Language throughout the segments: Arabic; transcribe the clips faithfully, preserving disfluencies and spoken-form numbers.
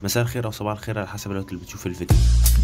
مساء الخير او صباح الخير على حسب الوقت اللي بتشوف الفيديو.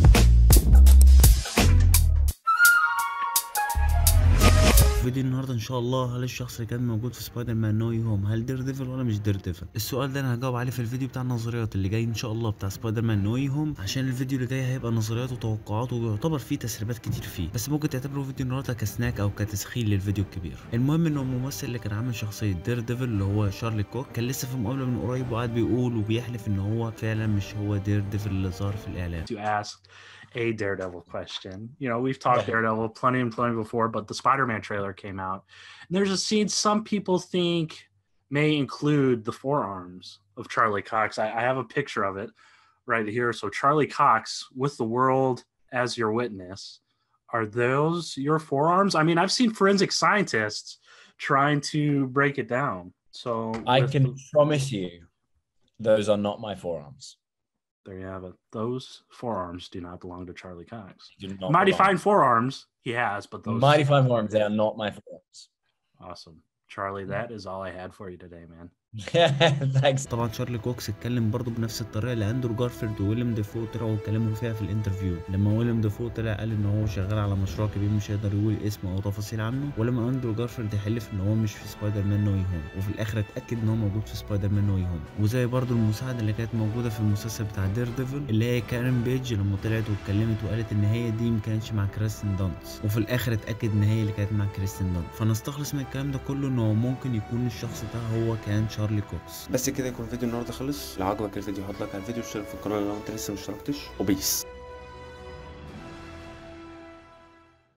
فيديو النهارده ان شاء الله، هل الشخص اللي كان موجود في سبايدر مان نو واي هوم هل دير ديفل ولا مش دير ديفل؟ السؤال ده انا هجاوب عليه في الفيديو بتاع النظريات اللي جاي ان شاء الله بتاع سبايدر مان نو واي هوم، عشان الفيديو اللي جاي هيبقى نظريات وتوقعات ويعتبر فيه تسريبات كتير فيه، بس ممكن تعتبره فيديو النهارده كسناك او كتسخين للفيديو الكبير. المهم انه الممثل اللي كان عامل شخصيه دير ديفل اللي هو شارلي كوك كان لسه في مقابله من قريب وقاعد بيقول وبيحلف ان هو فعلا مش هو دير ديفل اللي ظهر في الاعلان. To ask a Daredevil question. You know, we've talked yeah. Daredevil plenty and plenty before, but the Spider-Man trailer came out. And there's a scene some people think may include the forearms of Charlie Cox. I, I have a picture of it right here. So Charlie Cox with the world as your witness. Are those your forearms? I mean, I've seen forensic scientists trying to break it down. So I can the... promise you those are not my forearms. There you have it. Those forearms do not belong to Charlie Cox. Not Mighty belong. Fine forearms he has, but those Mighty Fine forearms, they are not my forearms. Awesome. Charlie, that is all I had for you today, man. طبعا شارلي كوكس اتكلم برضه بنفس الطريقه اللي اندرو جارفيلد وويليام ديفو طلعوا اتكلموا فيها في الانترفيو، لما ويليام ديفو طلع قال ان هو شغال على مشروع كبير مش هيقدر يقول اسمه او تفاصيل عنه، ولما اندرو جارفيلد حلف ان هو مش في سبايدر مان نو واي هوم، وفي الاخر اتاكد ان هو موجود في سبايدر مان نو واي هوم. وزي برضه المساعده اللي كانت موجوده في المسلسل بتاع دير ديفل اللي هي كارين بيج، لما طلعت واتكلمت وقالت ان هي دي ما كانتش مع كريستين دانست، وفي الاخر اتاكد ان هي اللي كانت مع كريستين دانست. فنستخلص من الكلام ده كله ان هو ممكن يكون الشخص ده هو كان شارلي كوكس. بس كده يكون فيديو النهارده خلص. لو عجبك الفيديو حط لايك على الفيديو واشترك في القناه لو انت لسه مشتركتش، وبيس.